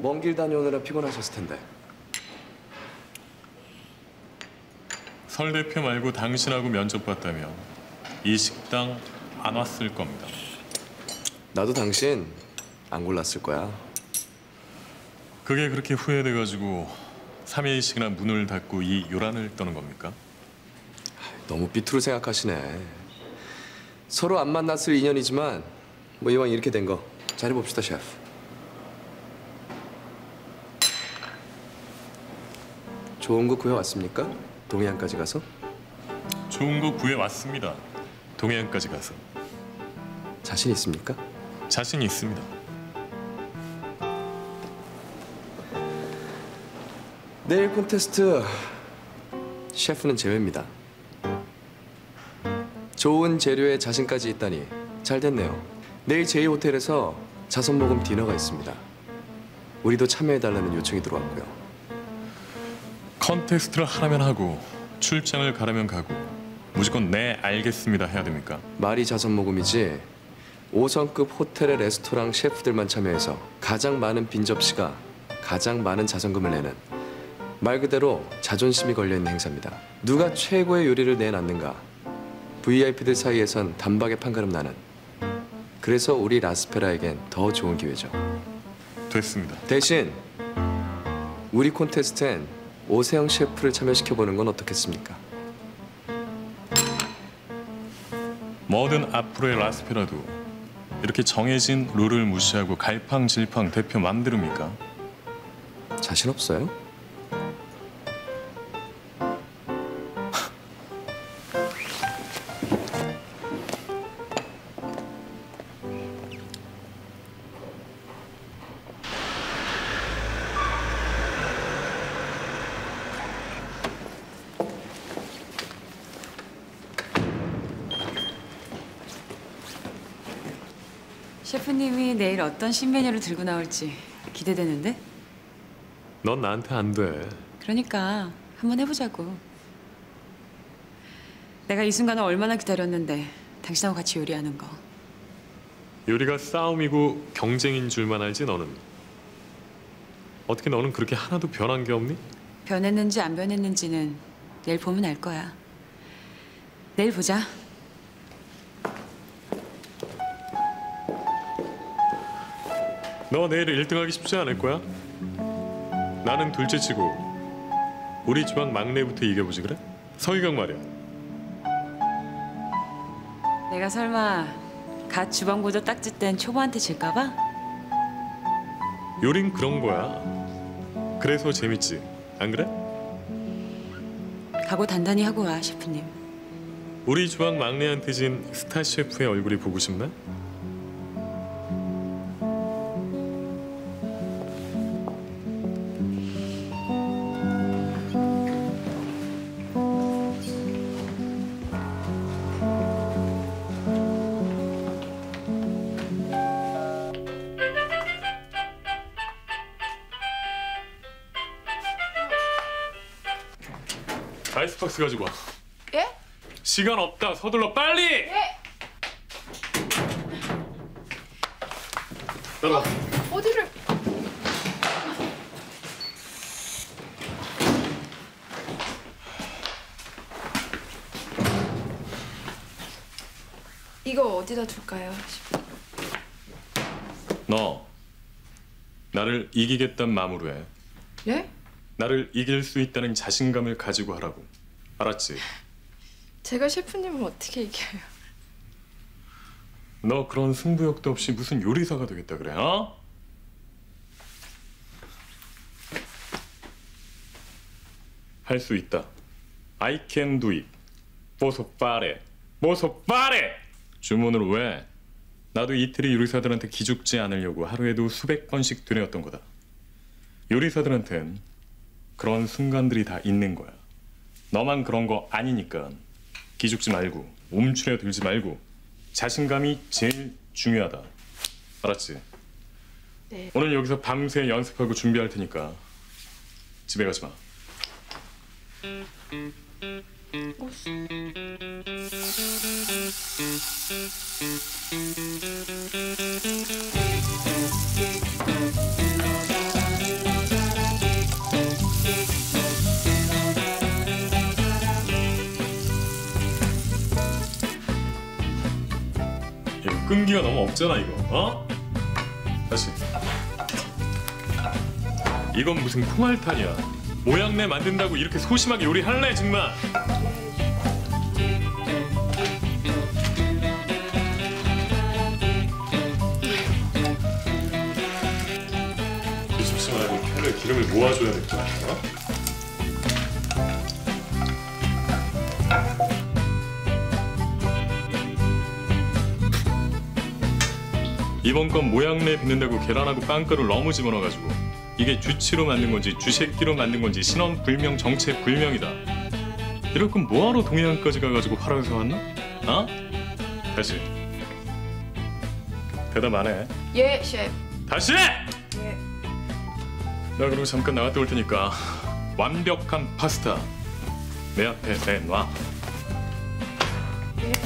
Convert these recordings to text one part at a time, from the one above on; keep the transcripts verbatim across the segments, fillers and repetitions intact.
먼 길 다녀오느라 피곤하셨을 텐데. 설 대표 말고 당신하고 면접 봤다면 이 식당 안 왔을 겁니다. 나도 당신 안 골랐을 거야. 그게 그렇게 후회돼가지고 삼 회일씩이나 문을 닫고 이 요란을 떠는 겁니까? 너무 삐뚤어 생각하시네. 서로 안 만났을 인연이지만 뭐 이왕 이렇게 된 거 잘해봅시다, 셰프. 좋은 거 구해왔습니까? 동해안까지 가서? 좋은 거 구해왔습니다. 동해안까지 가서. 자신 있습니까? 자신 있습니다. 내일 콘테스트 셰프는 제외입니다. 좋은 재료에 자신까지 있다니 잘 됐네요. 내일 제이 호텔에서 자선 모금 디너가 있습니다. 우리도 참여해달라는 요청이 들어왔고요. 컨테스트를 하라면 하고 출장을 가라면 가고 무조건 네 알겠습니다 해야 됩니까? 말이 자선 모금이지 오 성급 호텔의 레스토랑 셰프들만 참여해서 가장 많은 빈 접시가 가장 많은 자선금을 내는 말 그대로 자존심이 걸려있는 행사입니다. 누가 최고의 요리를 내놨는가 브이아이피들 사이에선 단박에 판가름 나는 그래서 우리 라스페라에겐 더 좋은 기회죠. 됐습니다. 대신 우리 콘테스트엔 오세영 셰프를 참여시켜보는 건 어떻겠습니까? 뭐든 앞으로의 라스페라도 이렇게 정해진 룰을 무시하고 갈팡질팡 대표 맘대로입니까? 자신 없어요? 셰프님이 내일 어떤 신메뉴를 들고 나올지 기대되는데? 넌 나한테 안 돼. 그러니까 한번 해보자고. 내가 이 순간을 얼마나 기다렸는데 당신하고 같이 요리하는 거. 요리가 싸움이고 경쟁인 줄만 알지 너는. 어떻게 너는 그렇게 하나도 변한 게 없니? 변했는지 안 변했는지는 내일 보면 알 거야. 내일 보자. 너 내일 일 등 하기 쉽지 않을 거야? 나는 둘째치고 우리 주방 막내부터 이겨보지 그래? 서희경 말이야. 내가 설마 갓 주방보조 딱지 뗀 초보한테 질까 봐? 요린 그런 거야. 그래서 재밌지. 안 그래? 각오 단단히 하고 와, 셰프님. 우리 주방 막내한테 진 스타 셰프의 얼굴이 보고 싶나? 아이스박스 가지고 와. 예? 시간 없다. 서둘러 빨리. 예. 따라와. 어, 어디를? 이거 어디다 둘까요? 너 나를 이기겠다는 마음으로 해. 예? 나를 이길 수 있다는 자신감을 가지고 하라고. 알았지? 제가 셰프님을 어떻게 이겨요? 너 그런 승부욕도 없이 무슨 요리사가 되겠다 그래, 어? 할 수 있다. I can do it. 보소 빠레. 보소 빠레. 주문을 왜? 나도 이태리 요리사들한테 기죽지 않으려고 하루에도 수백 번씩 되뇌었던 거다. 요리사들한텐 그런 순간들이 다 있는 거야. 너만 그런 거 아니니까 기죽지 말고 움츠려 들지 말고 자신감이 제일 중요하다. 알았지? 네. 오늘 여기서 밤새 연습하고 준비할 테니까 집에 가지 마. 어, 끈기가 너무 없잖아 이거. 어? 다시. 이건 무슨 콩알탄이야. 모양내 만든다고 이렇게 소심하게 요리할래 정말. 뒤집지 말고 캔에 기름을 모아줘야 될 거야. 어? 이번 건 모양내 빚는다고 계란하고 빵가루 너무 집어넣어가지고 이게 주치로 만든 건지 주새끼로 만든 건지 신원 불명 정체 불명이다. 이럴 건 뭐하러 동해안까지 가가지고 팔아서 왔나? 어? 다시. 대답 안 해. 예, 셰프. 다시! 예. 나 그리고 잠깐 나갔다 올 테니까 완벽한 파스타 내 앞에 내놔. 예.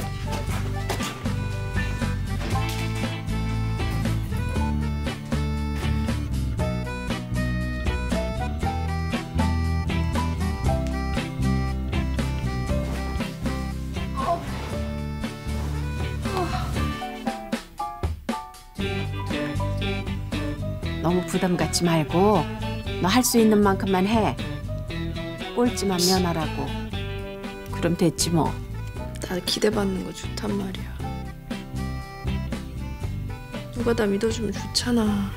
너무 부담 갖지 말고 너 할 수 있는 만큼만 해. 꼴찌만 면하라고. 그럼 됐지 뭐. 나 기대받는 거 좋단 말이야. 누가 나 믿어주면 좋잖아.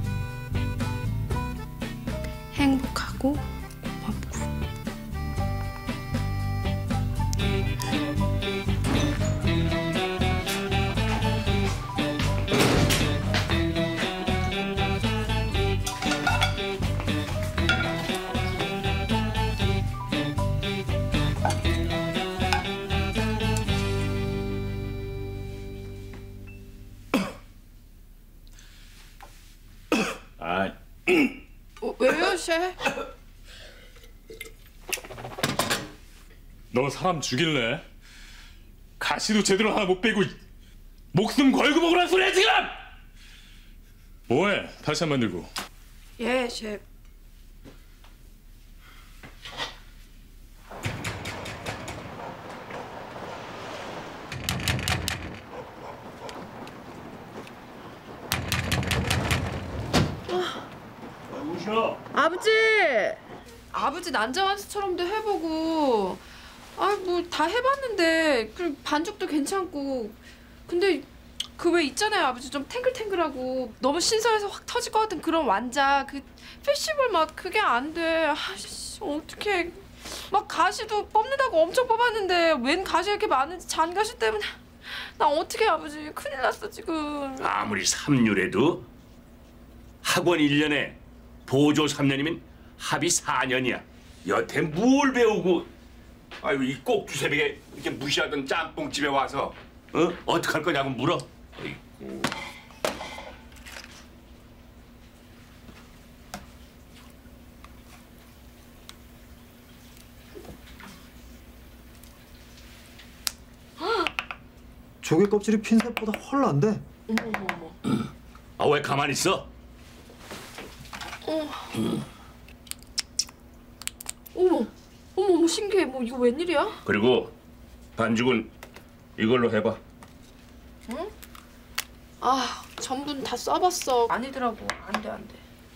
행복하고 고맙고. 아, 어, 왜요, 셰프? 너 사람 죽일래? 가시도 제대로 하나 못 빼고 목숨 걸고 먹으란 소리야 지금! 뭐해? 다시 한 번 들고. 예, 셰프. 우셔. 아버지! 아버지 난자완수처럼도 해보고 아 뭐 다 해봤는데 그 반죽도 괜찮고 근데 그 왜 있잖아요 아버지 좀 탱글탱글하고 너무 신선해서 확 터질 것 같은 그런 완자 그 페시블 맛 그게 안 돼. 아씨 어떡해. 막 가시도 뽑는다고 엄청 뽑았는데 웬 가시 이렇게 많은지 잔가시 때문에 나 어떡해 아버지 큰일 났어 지금. 아무리 삼류래도 학원 일 년에 보조 삼 년이면 합이 사 년이야. 여태 뭘 배우고 아유 이 꼭 두새벽에 이렇게 무시하던 짬뽕집에 와서 어? 어떡할 거냐고 물어. 어이구. 조개 껍질이 핀셋보다 훨 난데. 아 왜 가만히 있어? 어머 어머 어머 신기해. 뭐 이거 웬일이야? 그리고 반죽은 이걸로 해봐. 아 전분 다 써봤어. 아니더라고. 안돼 안돼.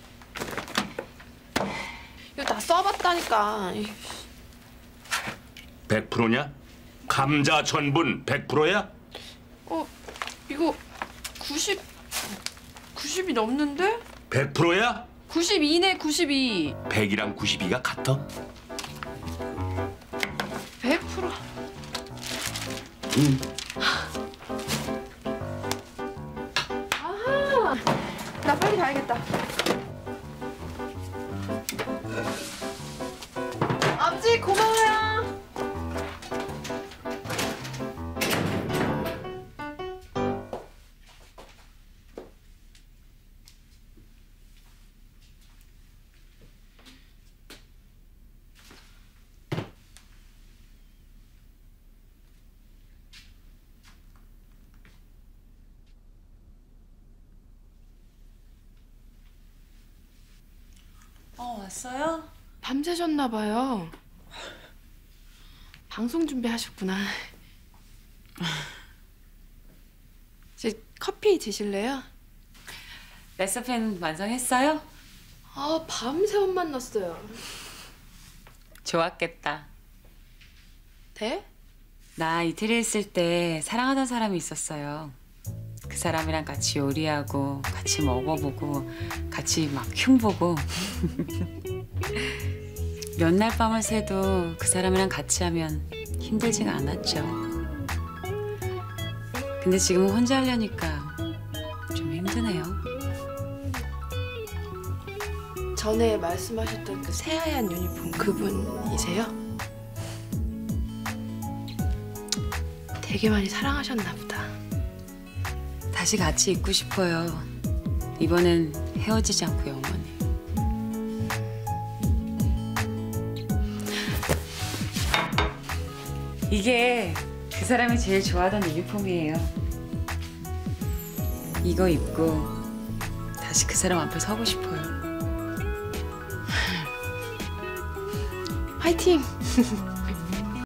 이거 다 써봤다니까. 백 퍼센트냐? 감자 전분 백 퍼센트야? 어 이거 구십 구십이 넘는데? 백 퍼센트야? 구십이네 구십이. 백이랑 구십이가 같아? 백 퍼센트. 응. 아하. 나 빨리 가야겠다. 아버지 고마워요. 어, 왔어요? 밤새셨나 봐요. 방송 준비하셨구나. 이제 커피 드실래요? 레시피는 완성했어요? 아, 밤새 못 만났어요. 좋았겠다. 네? 나 이태리에 있을 때 사랑하던 사람이 있었어요. 그 사람이랑 같이 요리하고 같이 먹어보고 같이 막 흉보고 몇 날 밤을 새도 그 사람이랑 같이 하면 힘들지가 않았죠. 근데 지금은 혼자 하려니까 좀 힘드네요. 전에 말씀하셨던 그 새하얀 유니폼 그분이세요? 되게 많이 사랑하셨나 보다. 다시 같이 있고 싶어요. 이번엔 헤어지지 않고 영원히. 이게 그 사람이 제일 좋아하던 유니폼이에요. 이거 입고 다시 그 사람 앞에 서고 싶어요. 화이팅!